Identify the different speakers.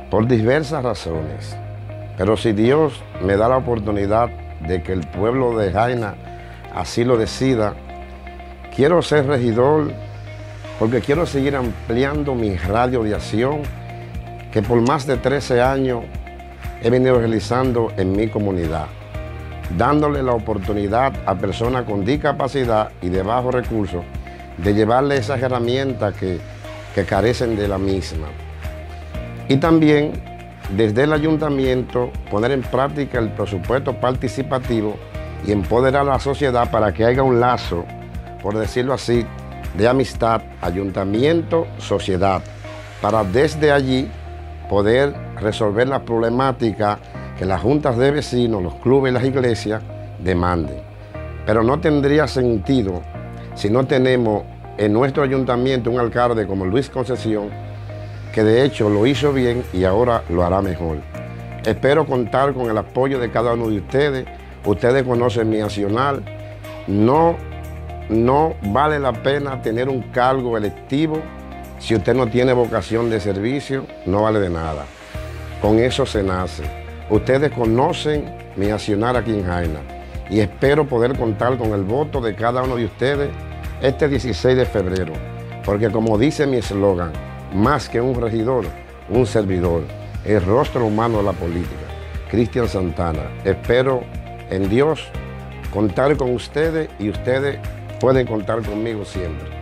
Speaker 1: por diversas razones. Pero si Dios me da la oportunidad de que el pueblo de Jaina así lo decida, quiero ser regidor porque quiero seguir ampliando mi radio de acción que por más de 13 años he venido realizando en mi comunidad, dándole la oportunidad a personas con discapacidad y de bajos recursos de llevarle esas herramientas que carecen de la misma. Y también desde el ayuntamiento poner en práctica el presupuesto participativo y empoderar a la sociedad para que haya un lazo, por decirlo así, de amistad, ayuntamiento, sociedad, para desde allí poder resolver la problemática que las juntas de vecinos, los clubes y las iglesias demanden. Pero no tendría sentido si no tenemos en nuestro ayuntamiento un alcalde como Luis Concesión, que de hecho lo hizo bien y ahora lo hará mejor. Espero contar con el apoyo de cada uno de ustedes. Ustedes conocen mi accionar. No vale la pena tener un cargo electivo si usted no tiene vocación de servicio, no vale de nada. Con eso se nace. Ustedes conocen mi accionar aquí en Jaina y espero poder contar con el voto de cada uno de ustedes este 16 de febrero, porque como dice mi eslogan, más que un regidor, un servidor, el rostro humano de la política. Cristian Santana. Espero en Dios contar con ustedes y ustedes pueden contar conmigo siempre.